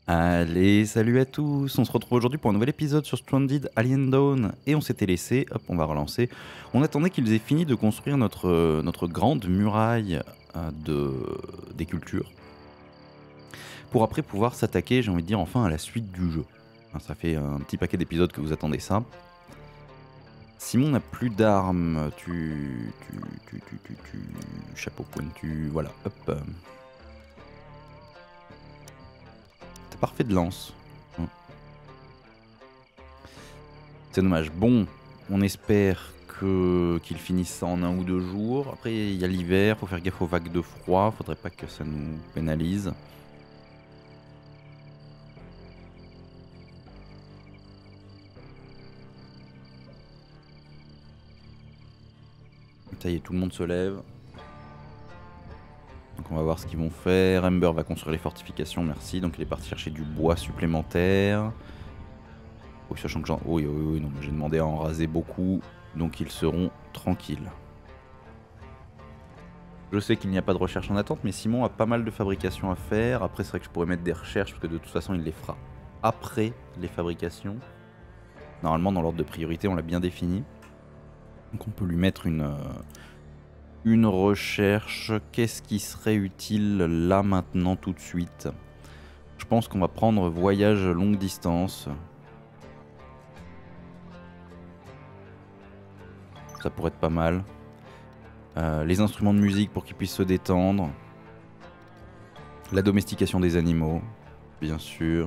Allez, salut à tous! On se retrouve aujourd'hui pour un nouvel épisode sur Stranded Alien Dawn. Et on s'était laissé, hop, on va relancer. On attendait qu'ils aient fini de construire notre grande muraille des cultures. Pour après pouvoir s'attaquer, j'ai envie de dire, enfin à la suite du jeu. Hein, ça fait un petit paquet d'épisodes que vous attendez ça. Simon n'a plus d'armes. Chapeau pointu, voilà, hop. T'es parfait de lance. C'est dommage. Bon, on espère qu'ils finissent ça en 1 ou 2 jours. Après, il y a l'hiver, faut faire gaffe aux vagues de froid. Faudrait pas que ça nous pénalise. Ça y est, tout le monde se lève. Donc on va voir ce qu'ils vont faire. Ember va construire les fortifications, merci. Donc il est parti chercher du bois supplémentaire. Oui, sachant que oui, non, j'ai demandé à en raser beaucoup. Donc ils seront tranquilles. Je sais qu'il n'y a pas de recherche en attente, mais Simon a pas mal de fabrications à faire. Après, c'est vrai que je pourrais mettre des recherches, parce que de toute façon, il les fera après les fabrications. Normalement, dans l'ordre de priorité, on l'a bien défini. Donc on peut lui mettre une recherche. Qu'est-ce qui serait utile là, maintenant, tout de suite? Je pense qu'on va prendre voyage longue distance. Ça pourrait être pas mal. Les instruments de musique pour qu'ils puissent se détendre. La domestication des animaux, bien sûr.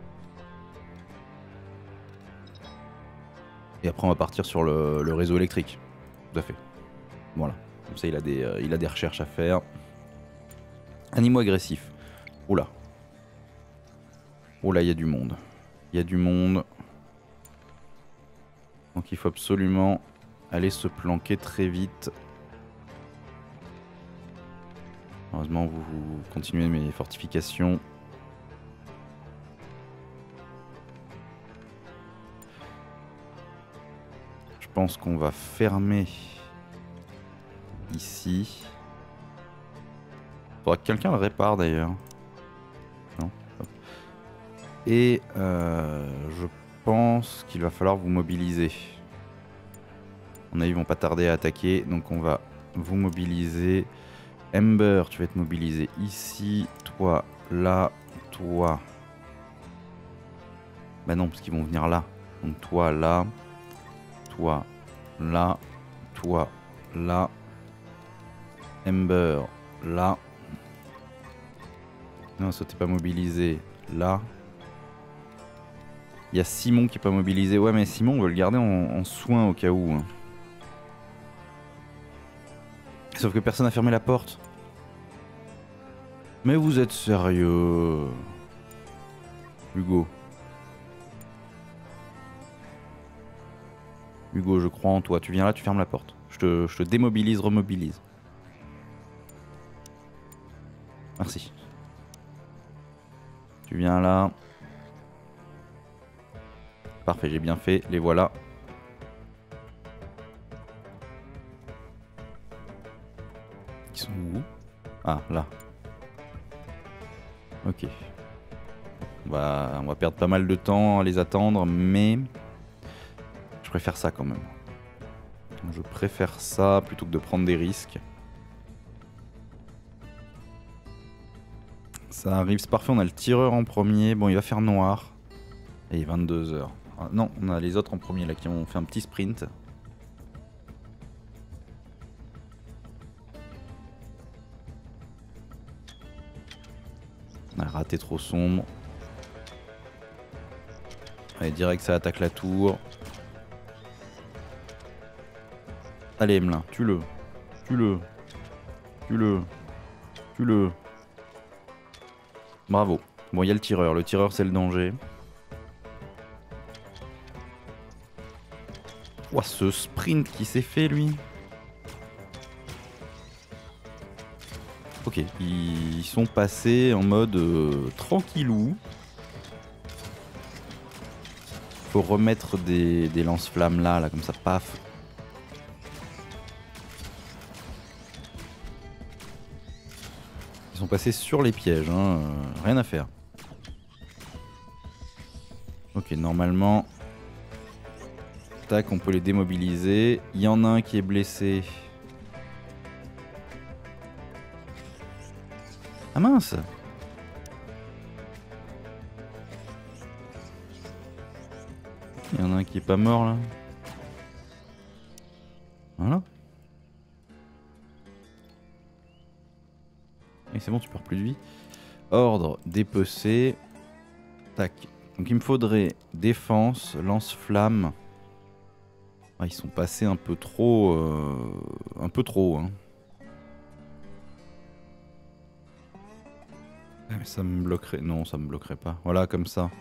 Et après on va partir sur le réseau électrique. Tout à fait. Voilà. Comme ça il a des recherches à faire. Animaux agressifs. Oula. Oula, il y a du monde. Il y a du monde. Donc il faut absolument aller se planquer très vite. Heureusement, vous continuez mes fortifications. Je pense qu'on va fermer ici. Faudra que quelqu'un le répare d'ailleurs. Non. Et je pense qu'il va falloir vous mobiliser. On a ils vont pas tarder à attaquer, donc on va vous mobiliser. Ember, tu vas être mobilisé ici, toi, là, toi. Bah non, parce qu'ils vont venir là. Donc toi, là, toi, là, toi, là. Ember, là. Non, ça t'es pas mobilisé, là. Il y a Simon qui est pas mobilisé. Ouais, mais Simon, on veut le garder en soin au cas où. Sauf que personne n'a fermé la porte. Mais vous êtes sérieux, Hugo. Hugo, je crois en toi. Tu viens là, tu fermes la porte. Je te démobilise, remobilise. Merci. Tu viens là. Parfait, j'ai bien fait. Les voilà. Ils sont où? Ah, là. Ok. On va perdre pas mal de temps à les attendre, mais je préfère ça quand même. Je préfère ça plutôt que de prendre des risques. Ça arrive, c'est parfait, on a le tireur en premier. Bon, il va faire noir. Et il est 22 h. Ah, non, on a les autres en premier là qui ont fait un petit sprint. On a raté trop sombre. Allez, direct, ça attaque la tour. Allez, Emelin, tue-le. Tue-le. Tue-le. Tue-le. Bravo. Bon, il y a le tireur. Le tireur, c'est le danger. Ouah, ce sprint qui s'est fait, lui. Ok, ils sont passés en mode tranquillou. Faut remettre des lance-flammes là, comme ça, paf. Ils sont passés sur les pièges, hein, rien à faire. Ok, normalement... Tac, on peut les démobiliser. Il y en a un qui est blessé. Ah mince! Il y en a un qui est pas mort là. Voilà. Et c'est bon, tu perds plus de vie. Ordre, dépecer. Tac. Donc il me faudrait défense, lance-flamme. Ah, ils sont passés un peu trop... un peu trop, hein. Ah, mais ça me bloquerait... Non, ça me bloquerait pas. Voilà, comme ça.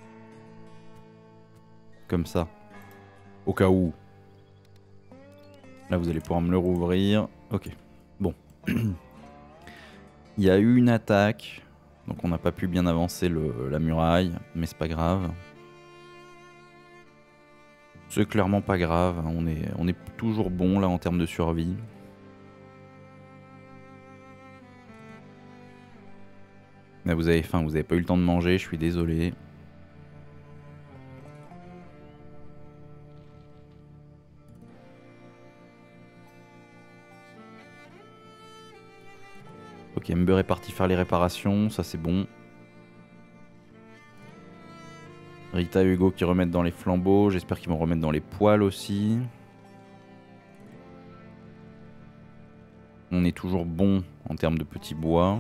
Comme ça. Au cas où. Là, vous allez pouvoir me le rouvrir. Ok. Bon. Il y a eu une attaque. Donc on n'a pas pu bien avancer la muraille. Mais c'est pas grave. C'est clairement pas grave. On est toujours bon là en termes de survie. Là, vous avez faim, vous avez pas eu le temps de manger, je suis désolé. Ok, Ember est parti faire les réparations, ça c'est bon. Rita et Hugo qui remettent dans les flambeaux, j'espère qu'ils vont remettre dans les poêles aussi. On est toujours bon en termes de petits bois.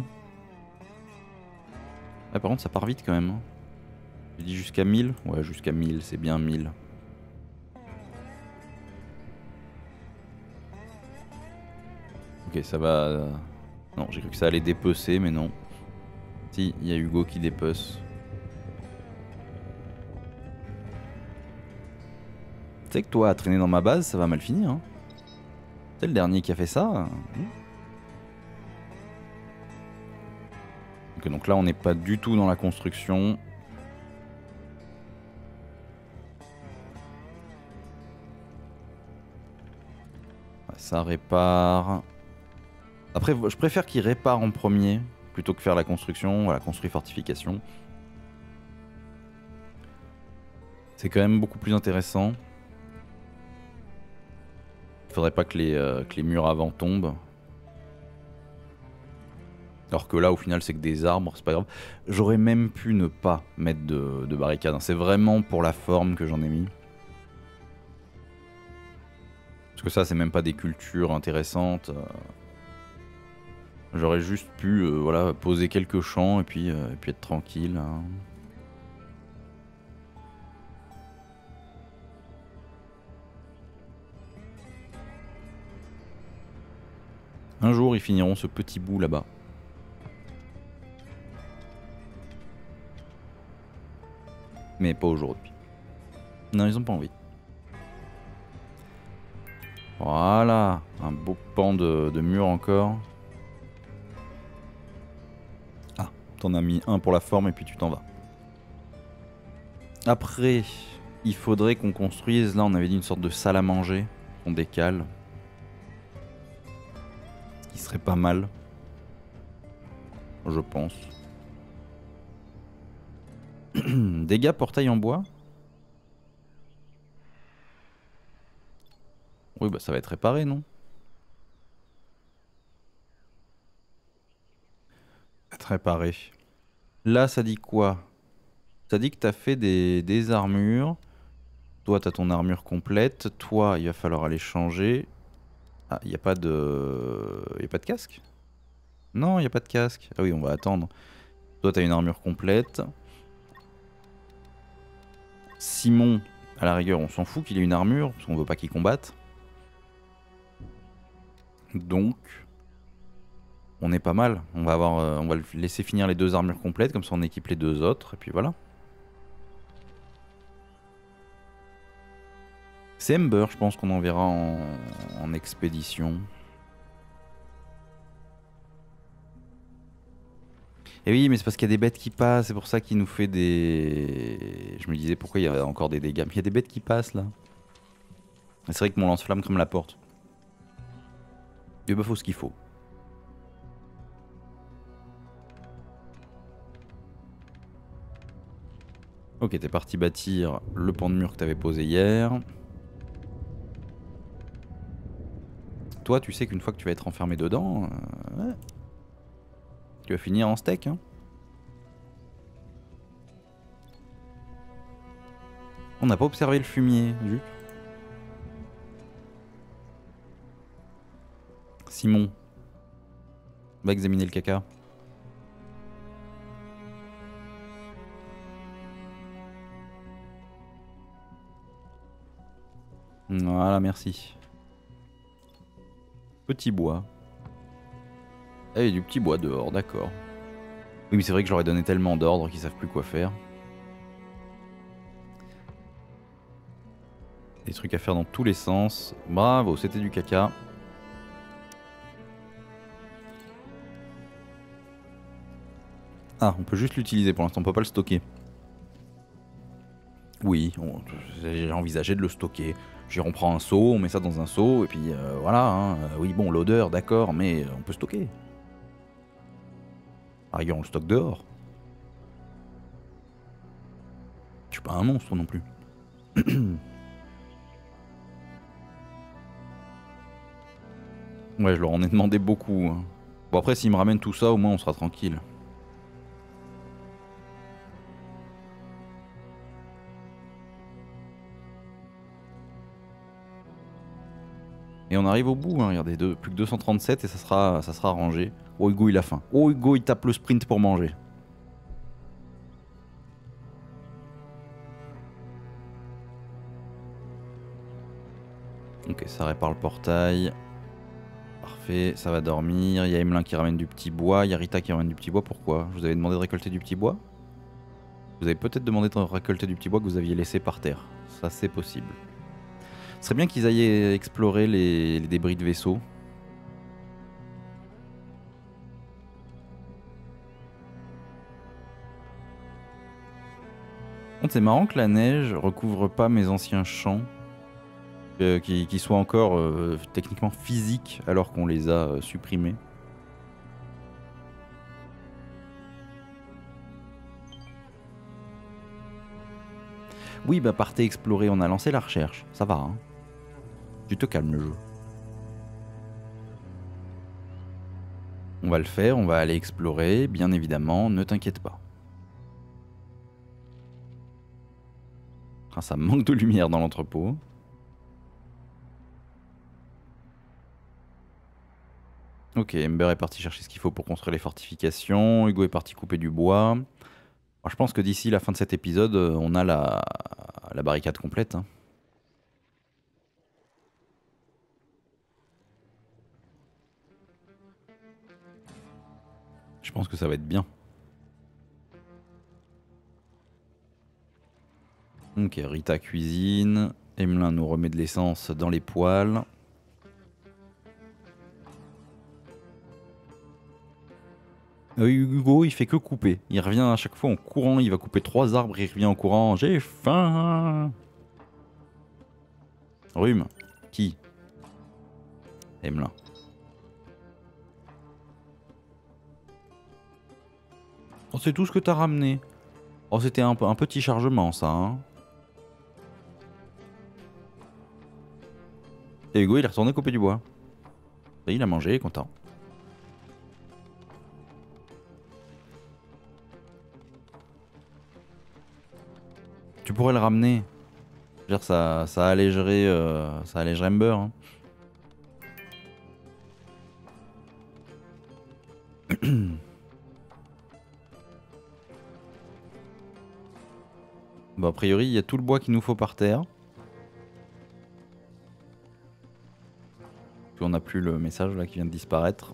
Ah, par contre ça part vite quand même. J'ai dit jusqu'à 1000? Ouais, jusqu'à 1000, c'est bien 1000. Ok, ça va... Non, j'ai cru que ça allait dépecer, mais non. Si, il y a Hugo qui dépece. Tu sais que toi, à traîner dans ma base, ça va mal finir. Hein. C'est le dernier qui a fait ça. Ok, donc là, on n'est pas du tout dans la construction. Ça répare. Après, je préfère qu'il répare en premier plutôt que faire la construction. Voilà, construit fortification. C'est quand même beaucoup plus intéressant. Il faudrait pas que les murs avant tombent. Alors que là, au final, c'est que des arbres, c'est pas grave. J'aurais même pu ne pas mettre de barricade. C'est vraiment pour la forme que j'en ai mis. Parce que ça, c'est même pas des cultures intéressantes. J'aurais juste pu voilà, poser quelques champs et puis être tranquille. Hein. Un jour, ils finiront ce petit bout là-bas. Mais pas aujourd'hui. Non, ils ont pas envie. Voilà, un beau pan de mur encore. Ah, t'en as mis un pour la forme et puis tu t'en vas. Après, il faudrait qu'on construise, là on avait dit une sorte de salle à manger, qu'on décale. Ce qui serait pas mal. Je pense. Dégâts portail en bois. Oui, bah ça va être réparé, non? Être réparé. Là, ça dit quoi? Ça dit que t'as fait des armures. Toi, t'as ton armure complète. Toi, il va falloir aller changer. Ah, il n'y a pas de... Il a pas de casque? Non, il n'y a pas de casque. Ah oui, on va attendre. Toi, t'as une armure complète. Simon, à la rigueur, on s'en fout qu'il ait une armure, parce qu'on veut pas qu'il combatte. Donc, on est pas mal. On va le laisser finir les deux armures complètes, comme ça on équipe les deux autres, et puis voilà. C'est Ember, je pense qu'on enverra en expédition. Et oui, mais c'est parce qu'il y a des bêtes qui passent, c'est pour ça qu'il nous fait des... Je me disais pourquoi il y a encore des dégâts. Mais il y a des bêtes qui passent là. C'est vrai que mon lance-flamme crame la porte. Et bah faut ce qu'il faut. Ok, t'es parti bâtir le pan de mur que t'avais posé hier. Toi, tu sais qu'une fois que tu vas être enfermé dedans, ouais, tu vas finir en steak. Hein. On n'a pas observé le fumier, zut. Simon, va examiner le caca. Voilà, merci. Petit bois. Ah, il y a du petit bois dehors, d'accord. Oui, mais c'est vrai que j'aurais donné tellement d'ordres qu'ils savent plus quoi faire. Des trucs à faire dans tous les sens. Bravo, c'était du caca. Ah, on peut juste l'utiliser pour l'instant, on peut pas le stocker. Oui, j'ai envisagé de le stocker. On prend un seau, on met ça dans un seau, et puis voilà. Hein. Oui, bon, l'odeur, d'accord, mais on peut stocker. Par rigueur, on le stocke dehors. Je suis pas un monstre non plus. Ouais, je leur en ai demandé beaucoup. Hein. Bon, après, s'ils me ramènent tout ça, au moins on sera tranquille. Et on arrive au bout, hein. Regardez, plus que 237 et ça sera rangé. Oh, Hugo, il a faim. Oh, Hugo, il tape le sprint pour manger. Ok, ça répare le portail. Parfait, ça va dormir. Il y a Emelin qui ramène du petit bois. Il y a Rita qui ramène du petit bois. Pourquoi? Je vous avais demandé de récolter du petit bois? Vous avez peut-être demandé de récolter du petit bois que vous aviez laissé par terre. Ça, c'est possible. Ce serait bien qu'ils aillent explorer les débris de vaisseaux. C'est marrant que la neige recouvre pas mes anciens champs. Qui soient encore techniquement physiques alors qu'on les a supprimés. Oui, bah partez explorer, on a lancé la recherche. Ça va, hein. Tu te calmes le jeu. On va le faire, on va aller explorer, bien évidemment, ne t'inquiète pas. Ah, ça manque de lumière dans l'entrepôt. Ok, Ember est parti chercher ce qu'il faut pour construire les fortifications. Hugo est parti couper du bois. Alors, je pense que d'ici la fin de cet épisode, on a la barricade complète. Hein. Je pense que ça va être bien. Ok, Rita cuisine. Emelin nous remet de l'essence dans les poêles. Hugo, il fait que couper. Il revient à chaque fois en courant. Il va couper 3 arbres. Il revient en courant. J'ai faim. Rhume. Qui? Emelin. Oh, c'est tout ce que t'as ramené. Oh, c'était un petit chargement, ça. Hein. Et Hugo, il est retourné couper du bois. Et il a mangé, il est content. Tu pourrais le ramener. Je veux dire, ça allégerait Ember. Hein. Bon, a priori, il y a tout le bois qu'il nous faut par terre. Puis on n'a plus le message là qui vient de disparaître.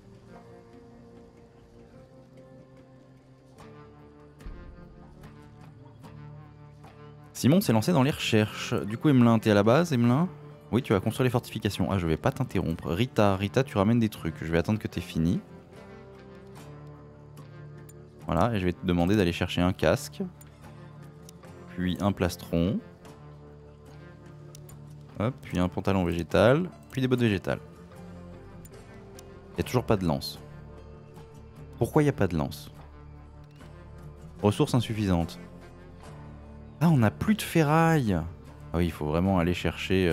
Simon s'est lancé dans les recherches. Du coup, Emelin, t'es à la base, Emelin? Oui, tu vas construire les fortifications. Ah, je vais pas t'interrompre. Rita, tu ramènes des trucs. Je vais attendre que t'aies fini. Voilà, et je vais te demander d'aller chercher un casque. Puis un plastron. Hop, puis un pantalon végétal. Puis des bottes végétales. Il n'y a toujours pas de lance. Pourquoi il n'y a pas de lance? Ressources insuffisantes. Ah, on n'a plus de ferraille. Ah oui, il faut vraiment aller chercher...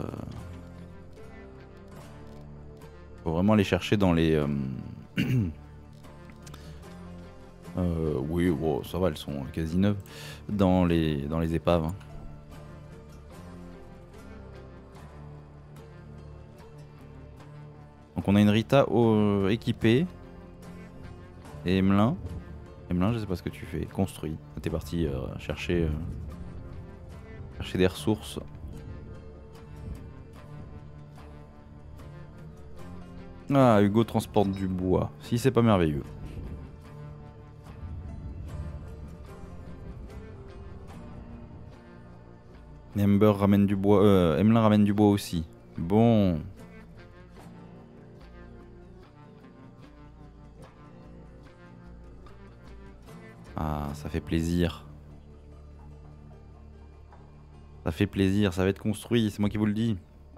Faut vraiment aller chercher dans les... oui, bon, ça va, elles sont quasi neuves. Dans les épaves. Hein. Donc on a une Rita équipée. Et Emelin. Emelin, je sais pas ce que tu fais. Construit. T'es parti chercher des ressources. Ah, Hugo transporte du bois. Si c'est pas merveilleux. Ember ramène du bois. Emelin ramène du bois aussi. Bon. Ah, ça fait plaisir. Ça fait plaisir, ça va être construit, c'est moi qui vous le dis.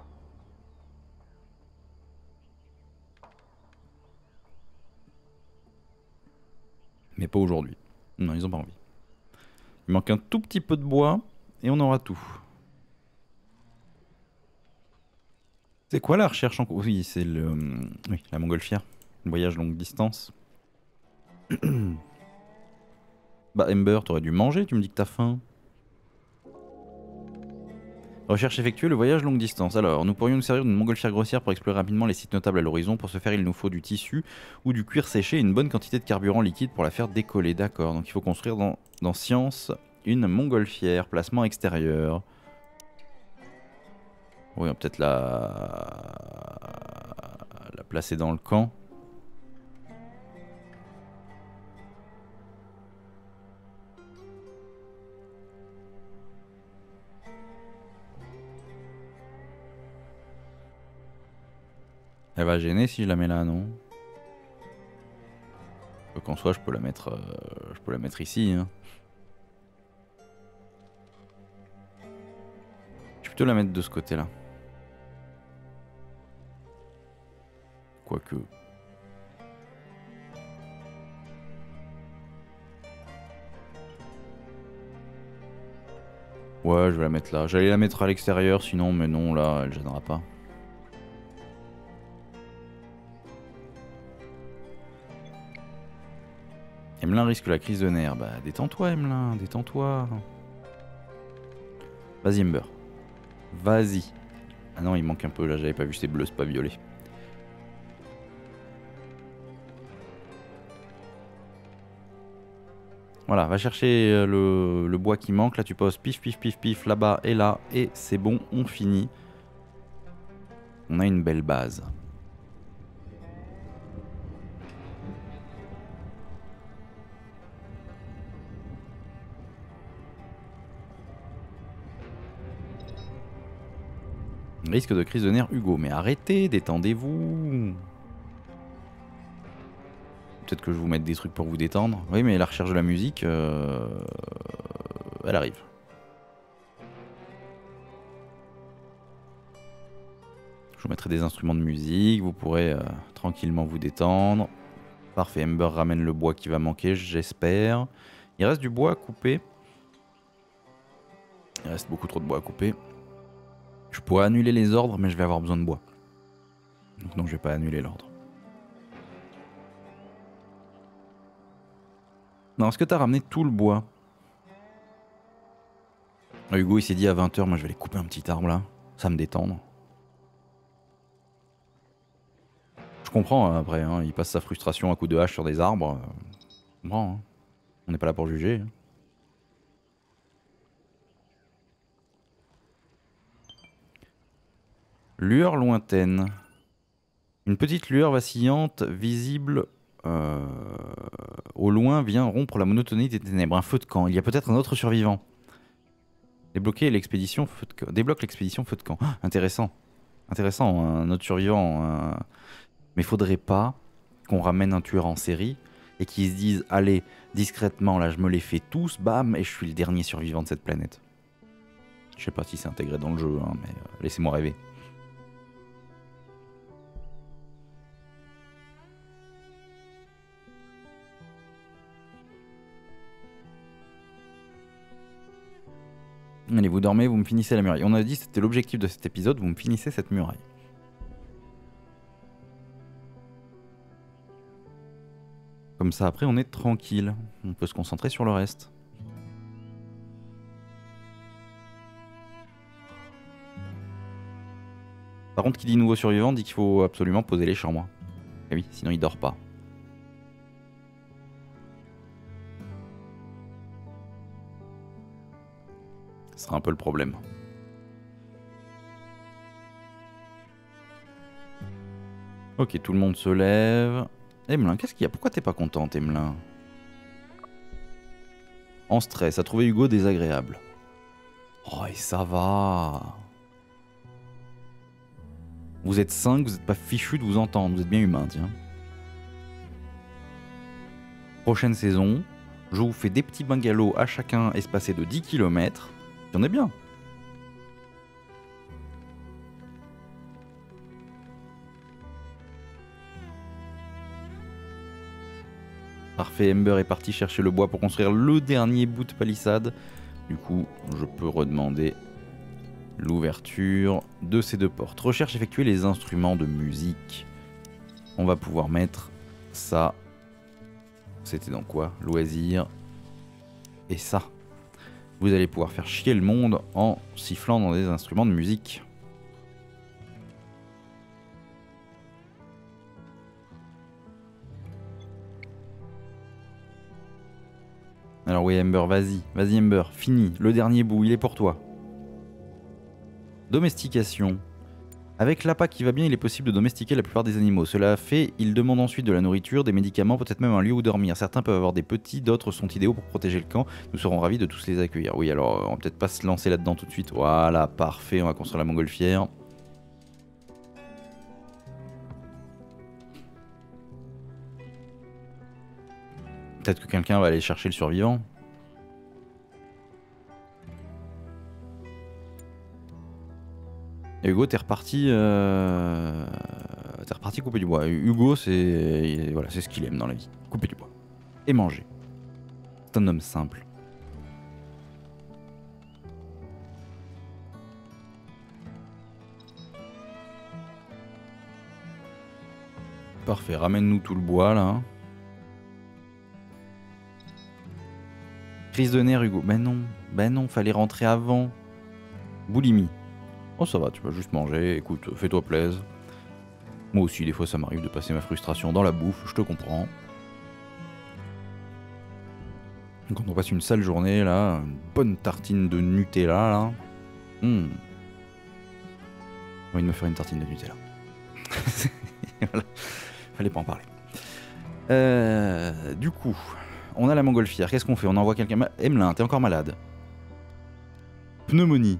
Mais pas aujourd'hui. Non, ils ont pas envie. Il manque un tout petit peu de bois et on aura tout. C'est quoi la recherche en cours? Oui, c'est oui, la montgolfière. Le voyage longue distance. Bah Ember, t'aurais dû manger, tu me dis que t'as faim. Recherche effectuée, le voyage longue distance. Alors, nous pourrions nous servir d'une montgolfière grossière pour explorer rapidement les sites notables à l'horizon. Pour ce faire, il nous faut du tissu ou du cuir séché et une bonne quantité de carburant liquide pour la faire décoller. D'accord, donc il faut construire dans Science une montgolfière. Placement extérieur. Oui, on va peut-être la placer dans le camp. Elle va gêner si je la mets là, non? Qu'en soit, je peux la mettre ici. Hein. Je vais plutôt la mettre de ce côté-là. Quoique. Ouais, je vais la mettre là. J'allais la mettre à l'extérieur sinon, mais non, là, elle gênera pas. Emelin risque la crise de nerfs. Bah, détends-toi, Emelin, détends-toi. Vas-y, Ember. Vas-y. Ah non, il manque un peu là, j'avais pas vu, c'est bleu, c'est pas violet. Voilà, va chercher le bois qui manque. Là, tu poses pif, pif, pif, pif, là-bas et là. Et c'est bon, on finit. On a une belle base. Risque de crise de nerfs, Hugo. Mais arrêtez, détendez-vous. Peut-être que je vais vous mettre des trucs pour vous détendre. Oui, mais la recherche de la musique, elle arrive. Je vous mettrai des instruments de musique, vous pourrez tranquillement vous détendre. Parfait, Ember ramène le bois qui va manquer, j'espère. Il reste du bois à couper. Il reste beaucoup trop de bois à couper. Je pourrais annuler les ordres, mais je vais avoir besoin de bois. Donc non, je vais pas annuler l'ordre. Non, est-ce que t'as ramené tout le bois? Hugo, il s'est dit à 20 h, moi je vais aller couper un petit arbre là. Ça me détendre. Je comprends hein, après, hein, il passe sa frustration à coups de hache sur des arbres. Je comprends, hein. On n'est pas là pour juger. Hein. Lueur lointaine. Une petite lueur vacillante, visible au loin, vient rompre la monotonie des ténèbres. Un feu de camp. Il y a peut-être un autre survivant. Débloquer l'expédition feu de camp. Débloque l'expédition feu de camp. Ah, intéressant. Intéressant, un autre survivant. Mais faudrait pas qu'on ramène un tueur en série et qu'ils se disent allez, discrètement, là je me les fais tous, bam, et je suis le dernier survivant de cette planète. Je sais pas si c'est intégré dans le jeu, hein, mais laissez-moi rêver. Allez, vous dormez, vous me finissez la muraille. On a dit que c'était l'objectif de cet épisode, vous me finissez cette muraille. Comme ça, après, on est tranquille. On peut se concentrer sur le reste. Par contre, qui dit nouveau survivant dit qu'il faut absolument poser les chambres. Et oui, sinon il dort pas. Ce sera un peu le problème. Ok, tout le monde se lève. Emelin, qu'est-ce qu'il y a? Pourquoi t'es pas contente, Emelin? En stress, a trouvé Hugo désagréable. Oh, et ça va. Vous êtes 5, vous n'êtes pas fichu de vous entendre, vous êtes bien humain, tiens. Prochaine saison, je vous fais des petits bungalows à chacun espacés de 10 km. On est bien. Parfait, Ember est parti chercher le bois pour construire le dernier bout de palissade. Du coup, je peux redemander l'ouverture de ces deux portes. Recherche effectuer les instruments de musique. On va pouvoir mettre ça. C'était dans quoi? Loisirs. Et ça. Vous allez pouvoir faire chier le monde en sifflant dans des instruments de musique. Alors oui, Ember, vas-y Ember, fini. Le dernier bout, il est pour toi. Domestication. Avec l'appât qui va bien, il est possible de domestiquer la plupart des animaux. Cela fait, il demande ensuite de la nourriture, des médicaments, peut-être même un lieu où dormir. Certains peuvent avoir des petits, d'autres sont idéaux pour protéger le camp. Nous serons ravis de tous les accueillir. Oui, alors on va peut-être pas se lancer là-dedans tout de suite. Voilà, parfait, on va construire la montgolfière. Peut-être que quelqu'un va aller chercher le survivant. Et Hugo, t'es reparti couper du bois. Hugo, c'est voilà, c'est ce qu'il aime dans la vie. Couper du bois. Et manger. C'est un homme simple. Parfait, ramène-nous tout le bois là. Crise de nerfs, Hugo. Ben non, fallait rentrer avant. Boulimie. Oh ça va, tu vas juste manger, écoute, fais-toi plaisir. Moi aussi, des fois ça m'arrive de passer ma frustration dans la bouffe, je te comprends. Quand on passe une sale journée, là, une bonne tartine de Nutella, là. J'ai envie de me faire une tartine de Nutella. Voilà. Fallait pas en parler. Du coup, on a la montgolfière, qu'est-ce qu'on fait? On envoie quelqu'un... Emelin, t'es encore malade. Pneumonie.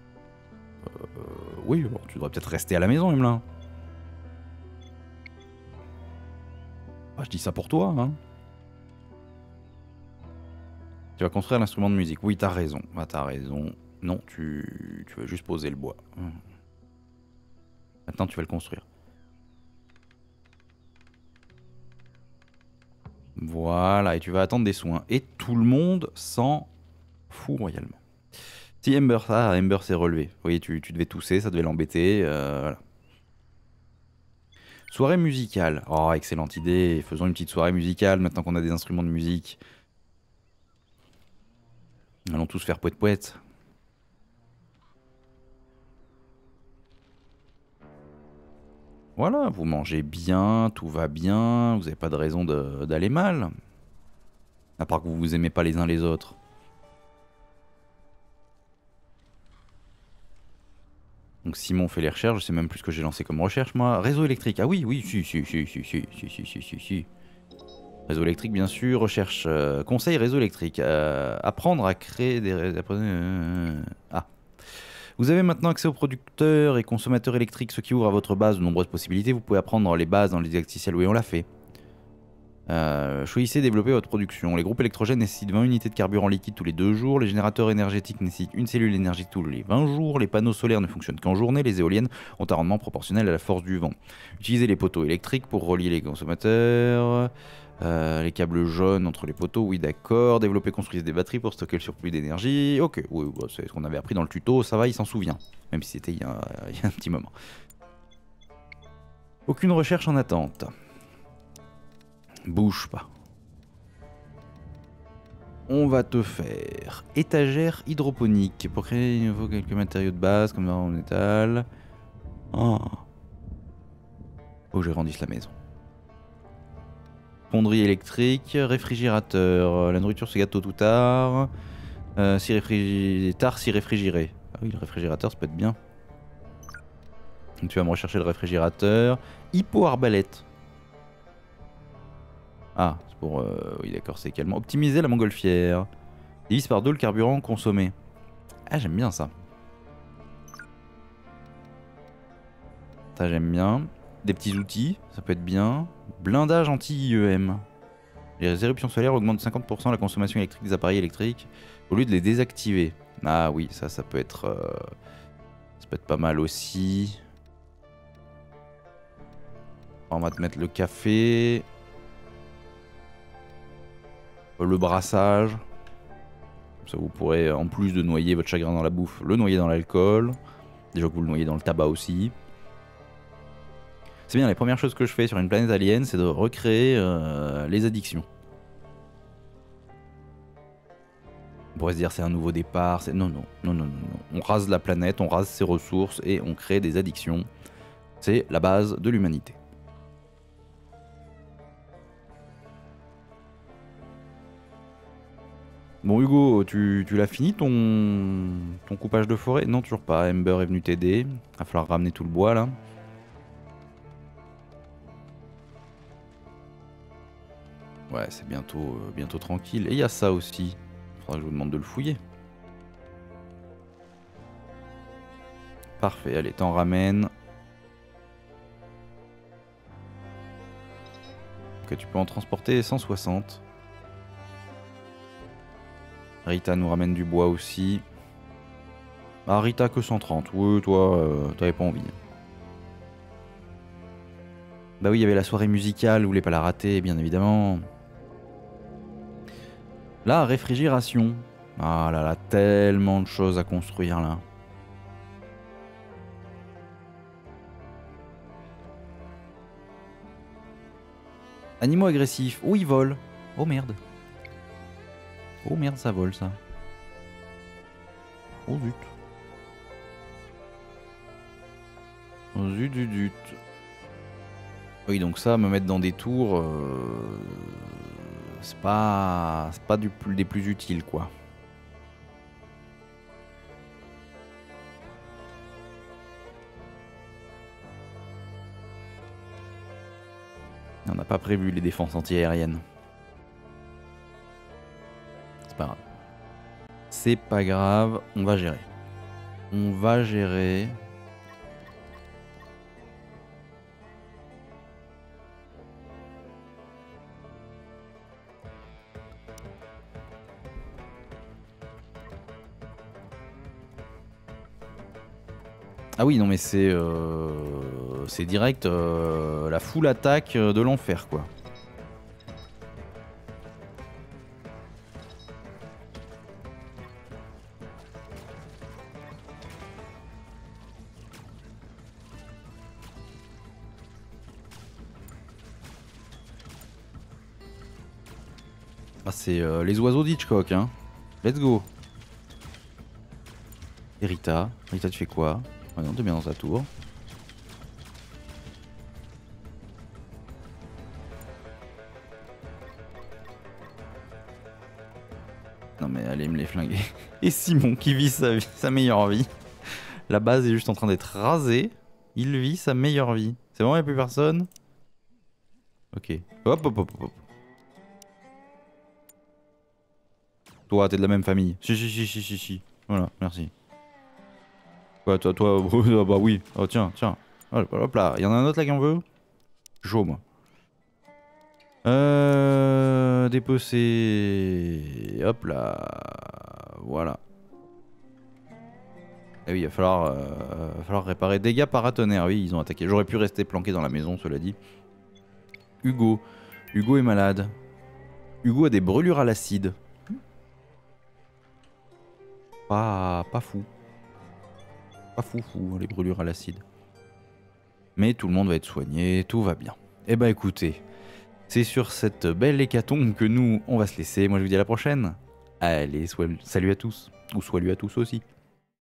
Oui, alors tu devrais peut-être rester à la maison, Emelin. Ah, je dis ça pour toi, hein. Tu vas construire l'instrument de musique. Oui, t'as raison. Ah, t'as raison. Non, tu vas juste poser le bois. Maintenant, tu vas le construire. Voilà, et tu vas attendre des soins. Et tout le monde s'en fout royalement. Si Ember, Ember s'est relevé. Vous voyez, tu devais tousser, ça devait l'embêter. Voilà. Soirée musicale. Oh, excellente idée. Faisons une petite soirée musicale maintenant qu'on a des instruments de musique. Allons tous faire poète-poète. Voilà, vous mangez bien, tout va bien, vous n'avez pas de raison d'aller mal. À part que vous vous aimez pas les uns les autres. Donc Simon fait les recherches, je sais même plus ce que j'ai lancé comme recherche moi. Réseau électrique, ah oui, si. Réseau électrique bien sûr, recherche, conseil réseau électrique. Apprendre à créer des... Ah. Vous avez maintenant accès aux producteurs et consommateurs électriques, ce qui ouvre à votre base de nombreuses possibilités. Vous pouvez apprendre les bases dans les didacticiels, oui on l'a fait. Choisissez développer votre production. Les groupes électrogènes nécessitent 20 unités de carburant liquide tous les 2 jours. Les générateurs énergétiques nécessitent une cellule énergique tous les 20 jours. Les panneaux solaires ne fonctionnent qu'en journée. Les éoliennes ont un rendement proportionnel à la force du vent. Utilisez les poteaux électriques pour relier les consommateurs. Les câbles jaunes entre les poteaux, oui d'accord. Développer, construisez des batteries pour stocker le surplus d'énergie. Ok, oui, bah, c'est ce qu'on avait appris dans le tuto, ça va, il s'en souvient. Même si c'était il y a un petit moment. Aucune recherche en attente. Bouge pas. On va te faire étagère hydroponique pour créer il faut quelques matériaux de base comme en métal. Oh. Faut que je grandisse la maison. Fonderie électrique, réfrigérateur. La nourriture se gâte tôt ou tard. Tard si réfrigéré. Ah oui, le réfrigérateur ça peut être bien. Donc tu vas me rechercher le réfrigérateur. Hippo-arbalète. Ah, c'est pour... oui d'accord, c'est également... Optimiser la montgolfière. Divise par 2 le carburant consommé. Ah, j'aime bien ça. Ça, j'aime bien. Des petits outils, ça peut être bien. Blindage anti-IEM. Les éruptions solaires augmentent de 50% la consommation électrique des appareils électriques au lieu de les désactiver. Ah oui, ça peut être... ça peut être pas mal aussi. On va te mettre le café. Le brassage. Ça vous pourrez, en plus de noyer votre chagrin dans la bouffe, le noyer dans l'alcool. Déjà que vous le noyez dans le tabac aussi. C'est bien, les premières choses que je fais sur une planète alien, c'est de recréer les addictions. On pourrait se dire c'est un nouveau départ. Non, non, non, non, non, non. On rase la planète, on rase ses ressources et on crée des addictions. C'est la base de l'humanité. Bon Hugo, tu l'as fini ton coupage de forêt? Non, toujours pas. Ember est venu t'aider. Va falloir ramener tout le bois là. Ouais, c'est bientôt tranquille. Et il y a ça aussi. Faudra que je vous demande de le fouiller. Parfait, allez, t'en ramènes. Ok, tu peux en transporter 160. Rita nous ramène du bois aussi. Ah, Rita que 130. Oui, toi, t'avais pas envie. Bah oui, il y avait la soirée musicale, vous voulez pas la rater, bien évidemment. La réfrigération. Ah là là, tellement de choses à construire là. Animaux agressifs. Oh, ils volent. Oh merde. Oh merde, ça vole ça. Oh zut. Oh zut, zut, zut. Oui, donc ça, me mettre dans des tours, c'est pas des plus utiles, quoi. On n'a pas prévu les défenses antiaériennes. C'est pas grave. C'est pas grave, on va gérer. On va gérer. Ah oui, non mais c'est direct la full attaque de l'enfer, quoi. Ah, c'est les oiseaux d'Hitchcock, hein. Let's go. Et Rita, tu fais quoi? Ah non, t'es bien dans ta tour. Non mais allez me les flinguer. Et Simon qui vit sa meilleure vie. La base est juste en train d'être rasée. Il vit sa meilleure vie. C'est bon, y'a plus personne? Ok. Hop, hop, hop, hop. Toi, t'es de la même famille. Si. Voilà, merci. Quoi, toi, bah oui. Oh, tiens. Hop là, y'en a un autre là qui en veut? Chaud, moi. Dépecer. Hop là. Voilà. Et oui, il va falloir réparer. Dégâts paratonnerres. Oui, ils ont attaqué. J'aurais pu rester planqué dans la maison, cela dit. Hugo. Hugo est malade. Hugo a des brûlures à l'acide. Pas fou. Pas fou, les brûlures à l'acide. Mais tout le monde va être soigné, tout va bien. Eh bah écoutez, c'est sur cette belle hécatombe que nous, on va se laisser. Moi je vous dis à la prochaine. Allez, salut à tous. Ou salut à tous aussi.